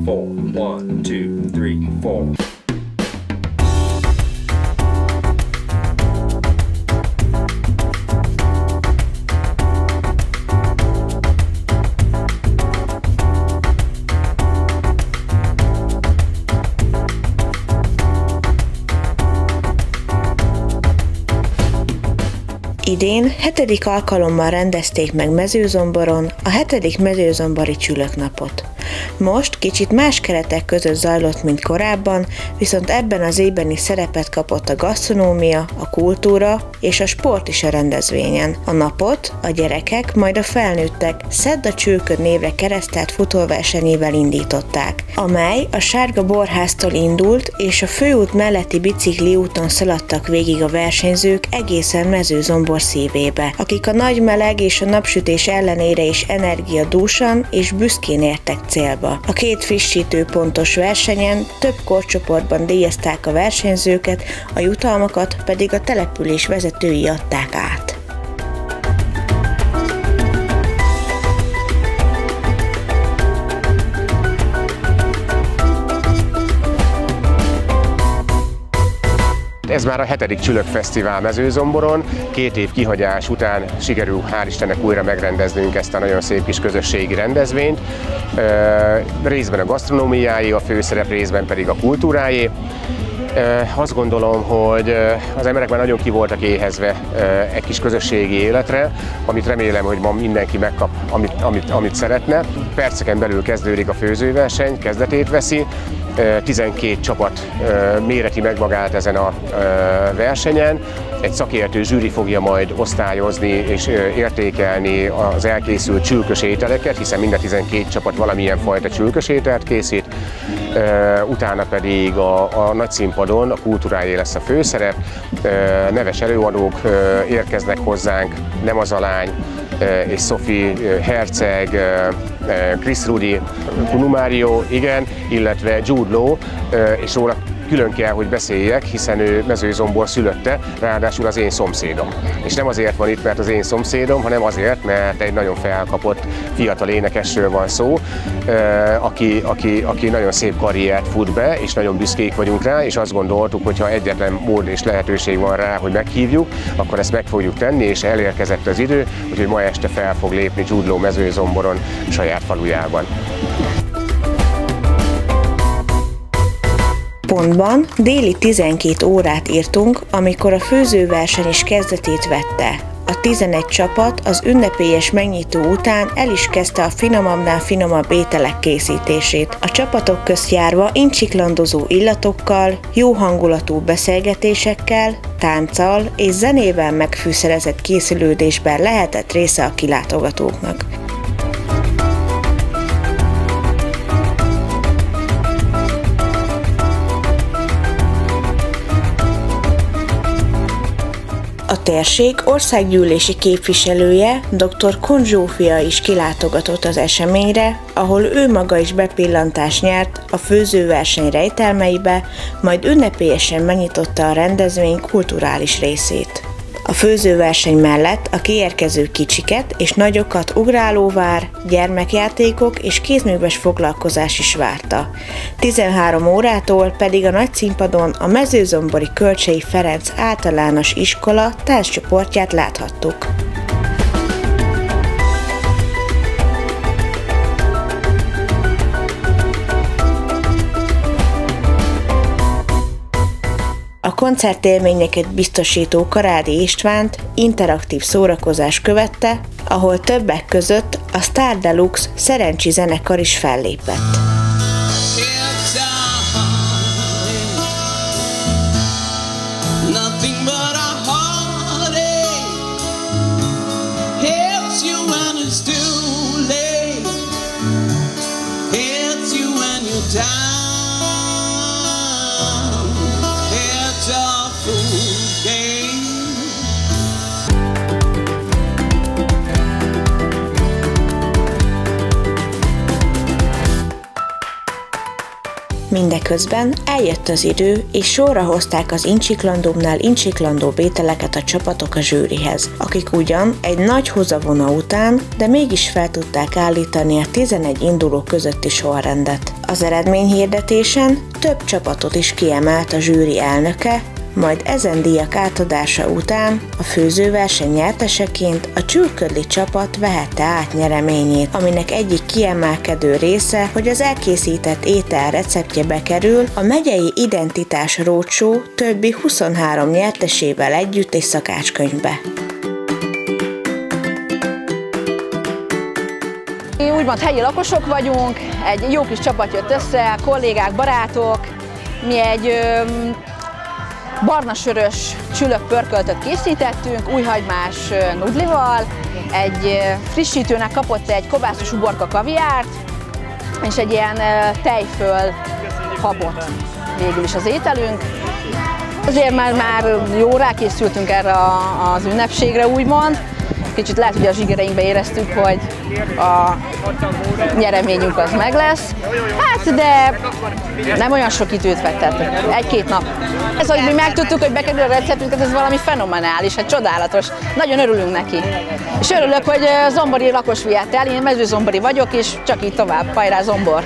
4. 1, 2, 3, 4. Idén 7. alkalommal rendezték meg Mezőzomboron a 7. mezőzombori csülöknapot. Most kicsit más keretek között zajlott, mint korábban, viszont ebben az évben is szerepet kapott a gasztronómia, a kultúra és a sport is a rendezvényen. A napot a gyerekek, majd a felnőttek Szedd a csülköd névre keresztelt futóversenyével indították, amely a Sárga Borháztól indult, és a főút melletti bicikliúton szaladtak végig a versenyzők egészen Mezőzombor szívébe, akik a nagy meleg és a napsütés ellenére is energiadúsan és büszkén értek célba. A 2 frissítő pontos versenyen több korcsoportban díjazták a versenyzőket, a jutalmakat pedig a település vezetői adták át. Ez már a 7. Csülökfesztivál Mezőzomboron. 2 év kihagyás után sikerül hál' Istennek újra megrendeznünk ezt a nagyon szép kis közösségi rendezvényt. Részben a gasztronómiáé a főszerep, részben pedig a kultúráé. Azt gondolom, hogy az emberek már nagyon ki voltak éhezve egy kis közösségi életre, amit remélem, hogy ma mindenki megkap, amit szeretne. Perceken belül kezdődik a főzőverseny, kezdetét veszi. 12 csapat méreti meg magát ezen a versenyen. Egy szakértő zsűri fogja majd osztályozni és értékelni az elkészült csülkös ételeket, hiszen mind a 12 csapat valamilyen fajta csülkös ételt készít. Utána pedig a nagy színpadon a kultúrájé lesz a főszerep. Neves előadók érkeznek hozzánk, Nemazalány és Sophie Herceg, Chris Rudi, Kunumário, igen, illetve Jude Law, és róla külön kell, hogy beszéljek, hiszen ő Mezőzombor szülötte, ráadásul az én szomszédom. És nem azért van itt, mert az én szomszédom, hanem azért, mert egy nagyon felkapott fiatal énekesről van szó, aki nagyon szép karriert fut be, és nagyon büszkék vagyunk rá, és azt gondoltuk, hogy ha egyetlen mód és lehetőség van rá, hogy meghívjuk, akkor ezt meg fogjuk tenni, és elérkezett az idő, úgyhogy ma este fel fog lépni Jude Law Mezőzomboron saját falujában. Pontban déli 12 órát írtunk, amikor a főzőverseny is kezdetét vette. A 11 csapat az ünnepélyes megnyitó után el is kezdte a finomabbnál finomabb ételek készítését. A csapatok közt járva incsiklandozó illatokkal, jó hangulatú beszélgetésekkel, tánccal és zenével megfűszerezett készülődésben lehetett része a kilátogatóknak. A térség országgyűlési képviselője, dr. Kun Zsófia is kilátogatott az eseményre, ahol ő maga is bepillantást nyert a főzőverseny rejtelmeibe, majd ünnepélyesen megnyitotta a rendezvény kulturális részét. A főzőverseny mellett a kiérkező kicsiket és nagyokat ugrálóvár, gyermekjátékok és kézműves foglalkozás is várta. 13 órától pedig a nagy színpadon a Mezőzombori Kölcsey Ferenc általános iskola tánccsoportját láthattuk. A koncertélményeket biztosító Karádi Istvánt interaktív szórakozás követte, ahol többek között a Star Deluxe szerencsi zenekar is fellépett. Mindeközben eljött az idő, és sorra hozták az incsiklandóbbnál incsiklandóbb ételeket a csapatok a zsűrihez, akik ugyan egy nagy húzavona után, de mégis fel tudták állítani a 11 induló közötti sorrendet. Az eredményhirdetésen több csapatot is kiemelt a zsűri elnöke, majd ezen díjak átadása után a főzőverseny nyerteseként a csülködli csapat vehette át nyereményét, aminek egyik kiemelkedő része, hogy az elkészített étel receptje bekerül a megyei identitás roadshow többi 23 nyertesével együtt egy szakácskönyvbe. Mi úgymond helyi lakosok vagyunk, egy jó kis csapat jött össze, kollégák, barátok, mi egy barna-sörös csülökpörköltöt készítettünk, újhagymás nudlival, egy frissítőnek kapott egy kovászos uborka kaviárt, és egy ilyen tejföl habot végül is az ételünk. Azért már jó rákészültünk erre az ünnepségre, úgymond. Kicsit lehet, hogy a zsigereinkbe éreztük, hogy a nyereményünk az meg lesz. Hát, de nem olyan sok időt fektettünk, egy-két nap. Ez, hogy mi megtudtuk, hogy bekerül a receptünket, ez valami fenomenális, hát csodálatos. Nagyon örülünk neki. És örülök, hogy zombori lakos vitt el, én mezőzombori vagyok, és csak így tovább, hajrá Zombor!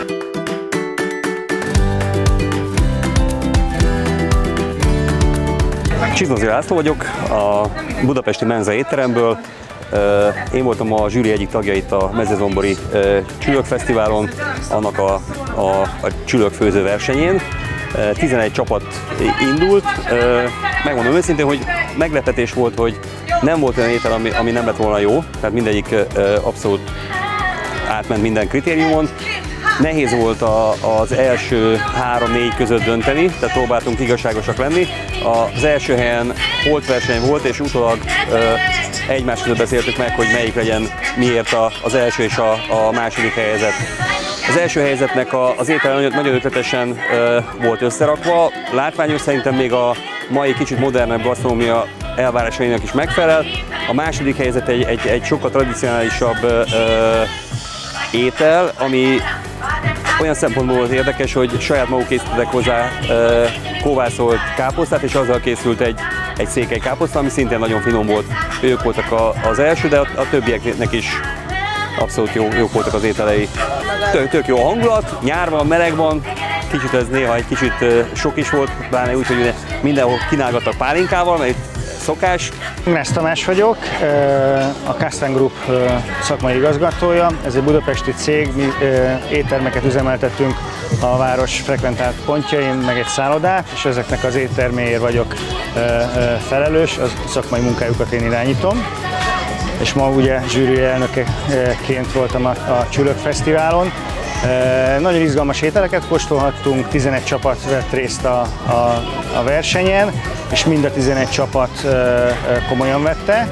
Csiznozi László vagyok, a budapesti Menza étteremből. Én voltam a zsűri egyik tagja itt a Mezőzombori Csülökfesztiválon, annak a csülökfőző versenyén. 11 csapat indult. Megmondom őszintén, hogy meglepetés volt, hogy nem volt olyan étel, ami nem lett volna jó, tehát mindegyik abszolút átment minden kritériumon. Nehéz volt az első 3-4 között dönteni, tehát próbáltunk igazságosak lenni. Az első helyen holtverseny volt, és utólag egymás között beszéltük meg, hogy melyik legyen miért az első és a második helyezett. Az első helyzetnek az étel nagyon ötletesen volt összerakva, látványos, szerintem még a mai kicsit modernebb gasztronómia elvárásainak is megfelel. A második helyzet egy sokkal tradicionálisabb étel, ami olyan szempontból volt érdekes, hogy saját maguk készítettek hozzá kóvászolt káposztát, és azzal készült egy székely káposzta, ami szintén nagyon finom volt. Ők voltak az első, de a többieknek is abszolút jók voltak az ételei. Tök jó a hangulat, nyár van, meleg van, kicsit ez néha egy kicsit sok is volt, pláne úgy, hogy mindenhol kínálgattak pálinkával, mert szokás. Ignác Tamás vagyok, a Kasten Group szakmai igazgatója. Ez egy budapesti cég, mi éttermeket üzemeltetünk a város frekventált pontjain, meg egy szállodát, és ezeknek az étterméért vagyok felelős, a szakmai munkájukat én irányítom. És ma ugye zsűri elnökeként voltam a Csülökfesztiválon. Nagyon izgalmas ételeket kóstolhattunk, 11 csapat vett részt a versenyen, és mind a 11 csapat komolyan vette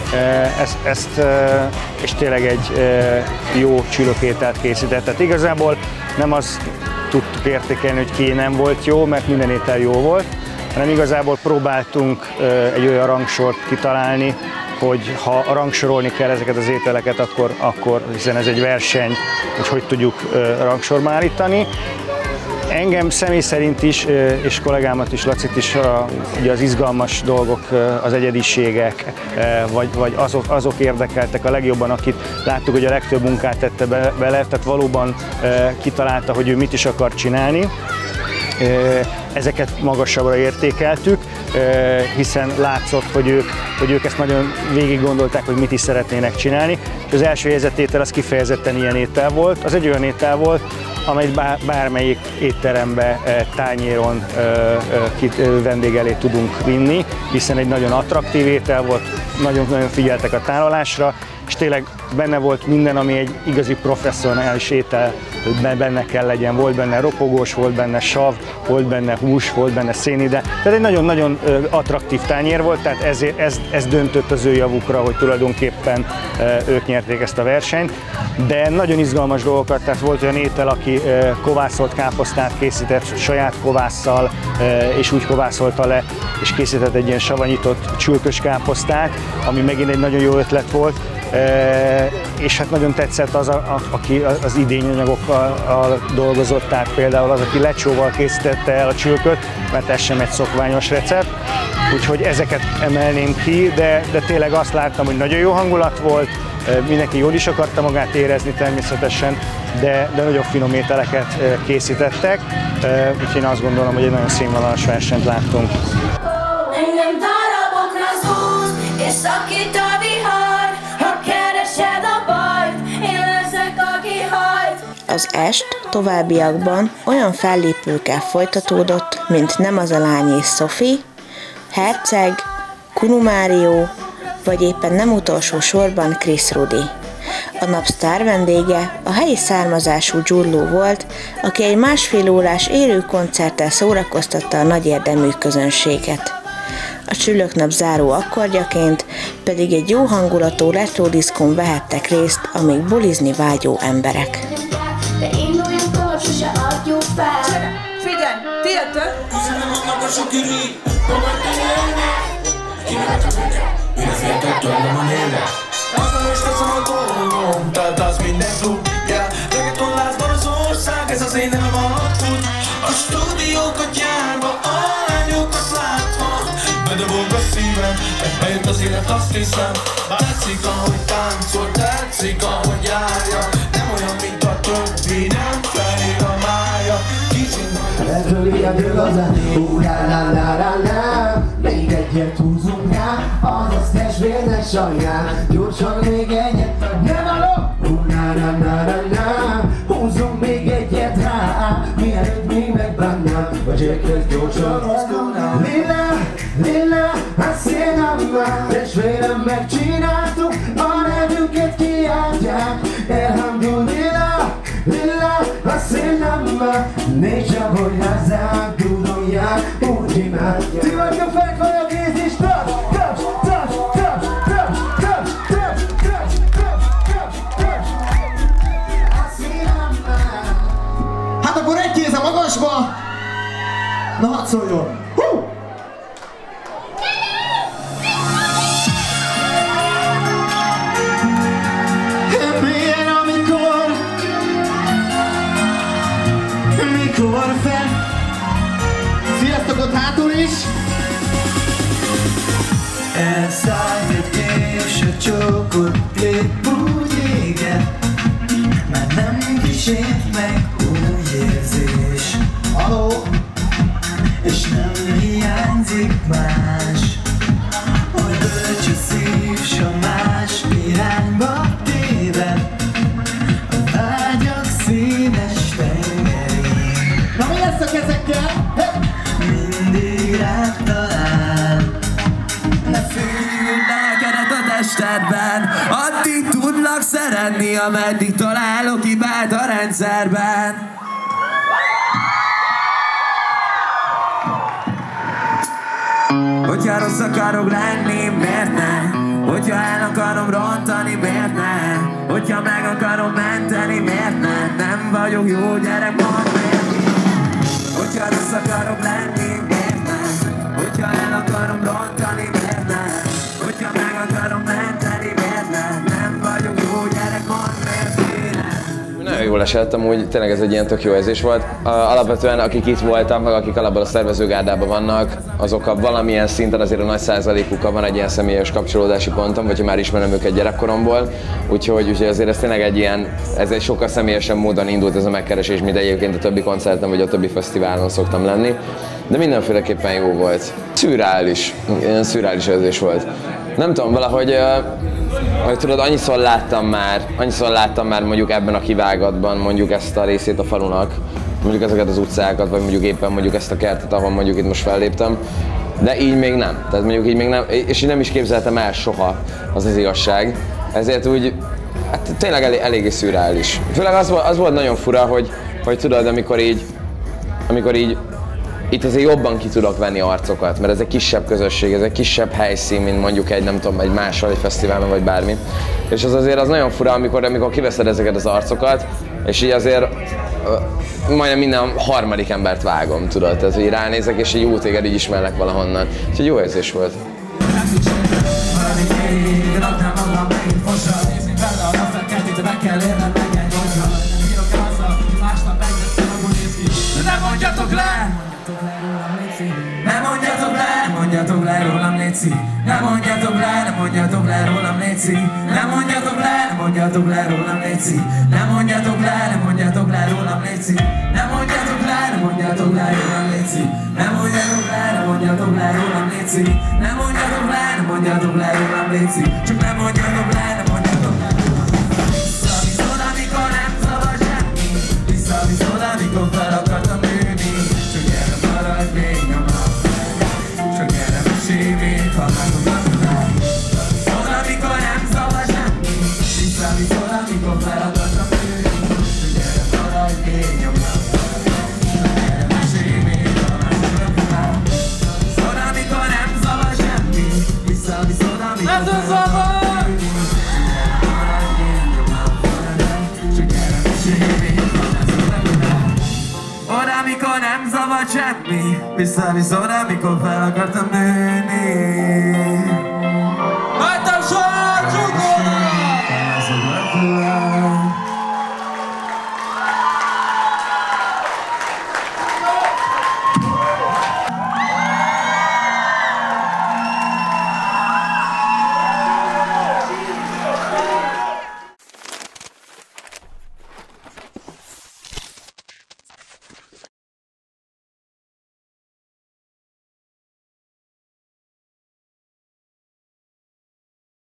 és tényleg egy jó csülökételt készített. Tehát igazából nem azt tudtuk értékelni, hogy ki nem volt jó, mert minden étel jó volt, hanem igazából próbáltunk egy olyan rangsort kitalálni, hogy ha rangsorolni kell ezeket az ételeket, akkor hiszen ez egy verseny, hogy tudjuk rangsorba állítani. Engem személy szerint is, és kollégámat is, Lacit is ugye az izgalmas dolgok, az egyediségek, vagy azok érdekeltek a legjobban, akit láttuk, hogy a legtöbb munkát tette bele, tehát valóban kitalálta, hogy ő mit is akar csinálni. Ezeket magasabbra értékeltük, hiszen látszott, hogy ők ezt nagyon végig gondolták, hogy mit is szeretnének csinálni. És az első helyezett étel az kifejezetten ilyen étel volt. Az egy olyan étel volt, amelyet bármelyik étterembe, tányéron vendég elé tudunk vinni, hiszen egy nagyon attraktív étel volt, nagyon figyeltek a tálalásra, és tényleg benne volt minden, ami egy igazi professzionális étel benne kell legyen. Volt benne ropogós, volt benne sav, volt benne hús, volt benne szénhideg. Tehát egy nagyon-nagyon attraktív tányér volt, tehát ez döntött az ő javukra, hogy tulajdonképpen ők nyerték ezt a versenyt. De nagyon izgalmas dolgokat, tehát volt olyan étel, aki kovászolt káposztát készített saját kovásszal, és úgy kovászolta le, és készített egy ilyen savanyított csülkös káposztát, ami megint egy nagyon jó ötlet volt. és hát nagyon tetszett az, aki az idényanyagokkal dolgozott, tehát például az, aki lecsóval készítette el a csülköt, mert ez sem egy szokványos recept, úgyhogy ezeket emelném ki, de tényleg azt láttam, hogy nagyon jó hangulat volt, mindenki jól is akarta magát érezni természetesen, de nagyon finom ételeket készítettek, úgyhogy én azt gondolom, hogy egy nagyon színvonalas versenyt láttunk. Engem darabokra húz, és szakít a vihar, ha keresed a bajt, én leszek, aki hajt. Az est továbbiakban olyan fellépőkkel folytatódott, mint Nem az a lány és Sophie, Herceg, Kunu Mário, vagy éppen nem utolsó sorban Chris Rudi. A nap sztár vendége a helyi származású Gyurló volt, aki egy másfél órás élő koncerttel szórakoztatta a nagy érdemű közönséget. A Csülöknap záró akkordjaként pedig egy jó hangulatú retro diszkón vehettek részt a még bulizni vágyó emberek. De induljunk tovább, sose adjuk fel. Figyelj, tiéd! Azon is teszem a dolgom, tehát az minden klub, yeah. Reggaeton lázban az ország, ez az én nem alapfut. A stúdiókat járva, a lányokat látva, bedobog a szívem, mert bejött az élet, azt hiszem. Tetszik, ahogy táncol, tetszik, ahogy járja, nem olyan, mint a többi, nem felér a mája. Ettől ilyen igazán, la-la-la-la-la. Még egyet húzunk rá, azaz testvérnek sajnál. Gyorsan még egyet, nem állok! La-la-la-la-la. Húzunk még egyet rá, mielőtt még megbánnám. Vagy elkezd gyorsan mozgulnám. Lilla, lilla, a szénammal. Testvérem megcsináltuk, a nevünket kiáltják. Elhamdulillah, lilla, a szénammal. Négy csak, hogy hozzánk tudolják, úgy imádják. Ti vagytok fekvaj a kéz is, taps, taps, taps, taps, taps, taps, taps, taps, taps, taps, taps. A szénammal. Hát akkor egy kéz a magasba. Na hadd szóljon. Milyen mikor fel. Sziasztok ott hátul is. Elszállt egy és a csókot épp úgy éget. Már nem kísért meg új érzés. Haló. És nem hiányzik más, hogy bölcs a szív, s a más irányba téved. A vágyak színes tengerén. Na mi lesz a kezekkel? Mindig rád talál. Ne félj lelkedet a testedben, addig tudlak szeretni, ameddig találok hibát a rendszerben. Hogyha rossz akarok lenni, miért ne? Hogyha el akarom rontani, miért ne? Hogyha meg akarom menteni, miért ne? Nem vagyok jó gyerek, mondd miért ne? Hogyha rossz akarok lenni, miért ne? Hogyha el akarom rontani, miért ne? Hogyha meg akarom menteni, miért ne? Nem vagyok jó gyerek, mondd miért ne? Nagyon jól esett, amúgy tényleg ez egy ilyen tök jó érzés volt. Alapvetően akik itt voltak, meg akik alapból a szervezőgárdában vannak, azok valamilyen szinten azért a nagy százalékukkal van egy ilyen személyes kapcsolódási pontom, vagy már ismerem őket gyerekkoromból. Úgyhogy azért ez tényleg ez egy sokkal személyesebb módon indult ez a megkeresés, mint egyébként a többi koncerten vagy a többi fesztiválon szoktam lenni. De mindenféleképpen jó volt. Szürreális, ilyen szürreális érzés volt. Nem tudom, valahogy hogy tudod, annyiszor láttam már mondjuk ebben a kivágatban mondjuk ezt a részét a falunak, mondjuk ezeket az utcákat, vagy mondjuk éppen mondjuk ezt a kertet, ahol mondjuk itt most felléptem, de így még nem. Tehát mondjuk így még nem, és így nem is képzeltem el soha, az igazság. Ezért úgy, hát tényleg eléggé szürreális. Főleg az volt nagyon fura, hogy tudod, amikor így itt azért jobban ki tudok venni arcokat, mert ez egy kisebb közösség, ez egy kisebb helyszín, mint mondjuk egy, nem tudom, egy máshol, egy fesztiválon vagy bármi. És az azért az nagyon fura, amikor kiveszed ezeket az arcokat, és így azért majdnem minden harmadik embert vágom, tudod, tehát hogy ránézek, és így jó, téged így ismerlek valahonnan. Úgyhogy jó érzés volt. gyorsan. Nézni bele a napfel kelti, de meg kell érnem meg gyorsan. Nem írok el azzal, hogy másnap egyre szarabul néz ki. De nem mondjatok le! Nem mondjatok le, nem mondjatok le rólam, léci. Nem mondjatok le, nem mondjatok le rólam, léci. Nem mondjatok le, nem mondjatok le rólam, léci. Nem mondjatok le, nem mondjatok le rólam, léci. Nem mondjatok le, nem mondjatok le rólam, léci. Nem mondjatok le, nem mondjatok le rólam, léci. Nem mondjatok le, nem mondjatok le rólam, léci. Csak nem mondjatok le, nem mondjatok le. Visszaviszod, amikor nem szabad semmi. Visszaviszod, amikor fel akartam nőni. Csak gyere, maradj még nyomam. Csak gyere, mesélj még, ha megmutatnál. Visszaviszod, amikor nem szabad semmi. Visszaviszod, amikor fel akartam nőni. Csak gyere, maradj még nyomam. Csak gyere, mesélj még, ha megmutatnál. Visszaviszod, amikor nem szabad semmi. Visszaviszod, amikor fel akartam nőni. Oda, amikor nem szabad semmi. Visszavisz oda, amikor fel akartam nőni.